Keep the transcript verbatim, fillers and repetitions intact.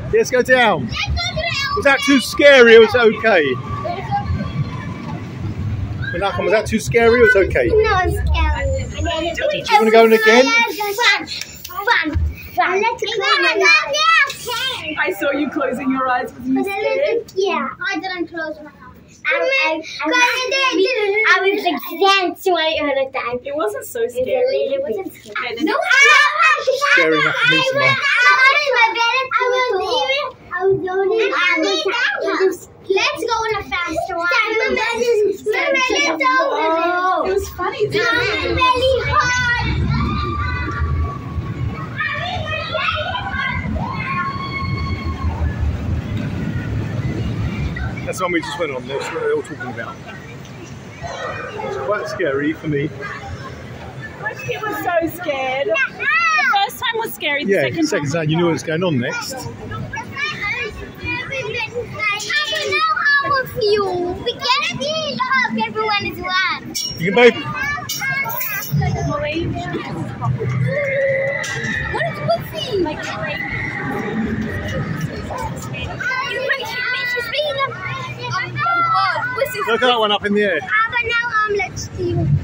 Let's go down. Was that too scary or was it okay? Malcolm, was that too scary or was it okay? No, it's scary. Do you want to go in again? Fun. Fun. Let's go. I saw you closing your eyes. Was you scared? Yeah, I didn't close my eyes. I, I, I, I was like dancing all the time. It wasn't so scary. It wasn't scary. No, Scary enough for me, Simone. I was leaving. I was going in. Let's go in a faster one. it was funny. Too. It's really hard. That's the one we just went on. That's what they're all talking about. It's quite scary for me. My kid was so scared. The first time was scary. The Yeah, second, second time you knew what was going on next. I don't know how I feel. We can't eat up everyone is one. You can both. Molly. What is pussy? Like straight. She's being a... Look at that one up in the air. Ah, but now um, let's see.